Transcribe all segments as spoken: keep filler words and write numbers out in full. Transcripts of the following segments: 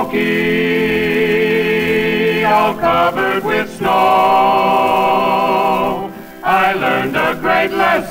Smoky, all covered with snow. I learned a great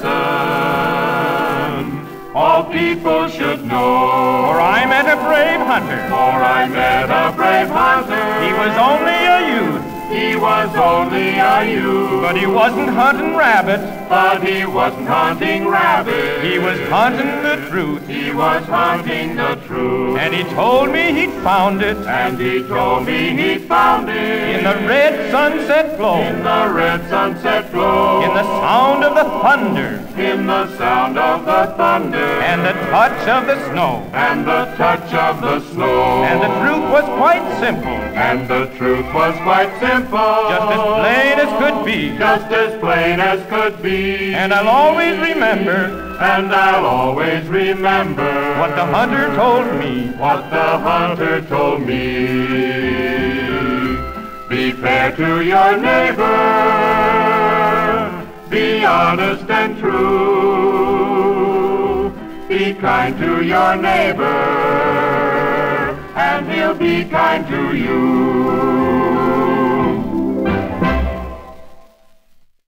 lesson all people should know. For I met a brave hunter. For I met a brave hunter. He was only a youth. He was only a youth. But he wasn't hunting rabbits. But he wasn't hunting rabbits. He was hunting the truth. He was hunting the truth. And he told me he'd found it. And he told me he'd found it. In the red sunset glow. In the red sunset glow. In the sound of the thunder. In the sound of the thunder. And the touch of the snow. And the touch of the snow. And the truth was quite simple. And the truth was quite simple. Just as plain as could be. Just as plain as could be. And I'll always remember. And I'll always remember. What the hunter told me. What the hunter told me. Be fair to your neighbor. Be honest and true. Be kind to your neighbor. And he'll be kind to you.